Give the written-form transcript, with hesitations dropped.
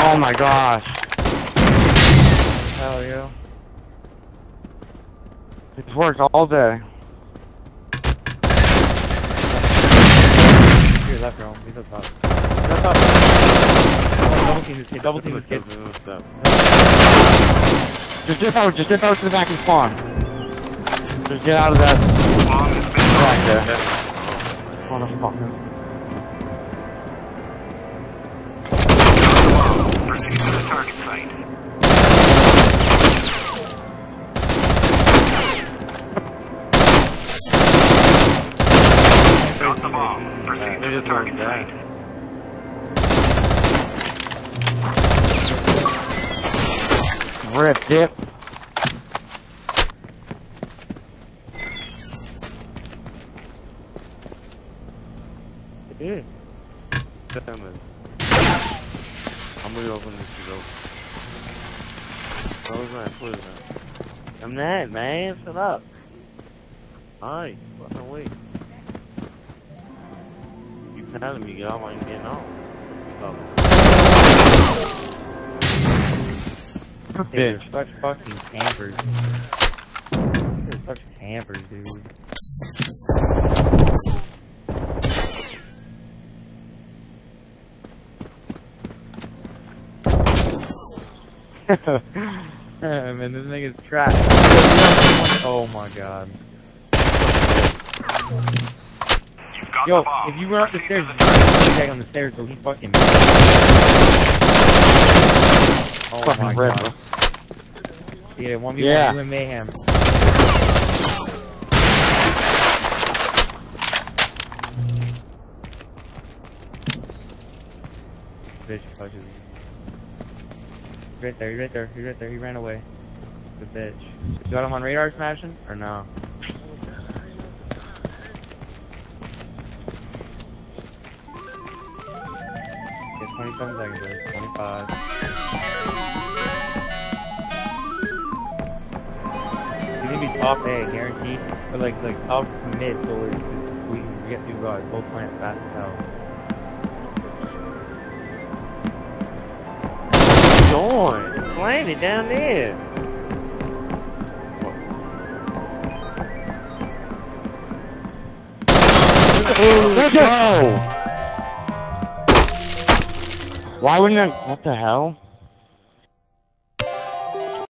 Oh my gosh. Hell yeah. It's worked all day. Here, left room. He's up top. He's up top. Double team this kid. Double team this kid. Just dip out to the back and spawn. Just get out of that. Back there. Motherfucker. Proceed to the target site. Got the bomb. Proceed to the target site. Rip, dip. Yeah. Damn it. I'm gonna open this to go. Close my foot, man. I'm not, man. Shut up. Alright, fucking wait. You telling me, get off while you getting on. Stop. They're such fucking campers. They're such campers, dude. Man, this nigga's trash. Oh my god. Yo, if you run up the stairs, you can on the stairs so he fucking... Oh fucking my god. Bro. Yeah, 1v1 you and Mayhem. Bitch fucking... He's right there, he ran away. The bitch. You got him on radar smashing? Or no? Get 27 seconds, guys. 25. He's gonna be top A, guaranteed. But like top mid, so we get two guards. Both plant fast as hell. Going! Landed down there! Let's go! Why wouldn't I... What the hell?